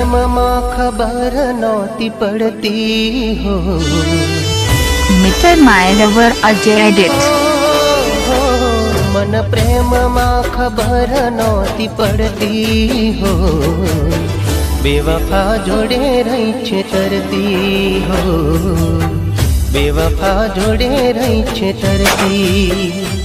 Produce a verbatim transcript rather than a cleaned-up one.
प्रेम मां खबर नौती पड़ती हो। Mister my lover Ajay edit. मन प्रेम मां खबर नौती पड़ती हो। बेवफा जोड़े रही छेतरती हो। बेवफा जोड़े रही छेतरती।